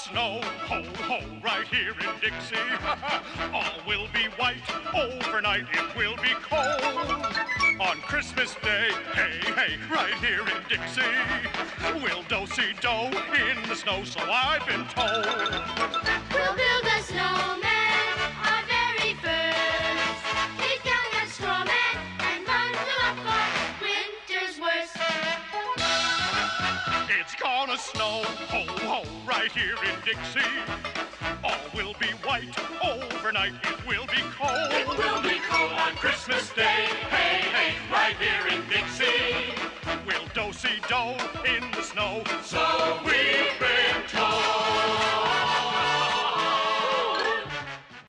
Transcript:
snow, ho, ho, right here in Dixie. All will be white, overnight it will be cold. On Christmas Day, hey, hey, right here in Dixie, we'll do-si-do in the snow, so I've been told. We'll build a snowman, our very first. He's young and straw man, and run to up for winter's worst. It's gonna snow, ho, ho, right here in Dixie. All will be white, overnight it will be cold. It will be cold on Christmas Day, hey, hey, right here in Dixie. We'll do-si-do in the snow, So we pray.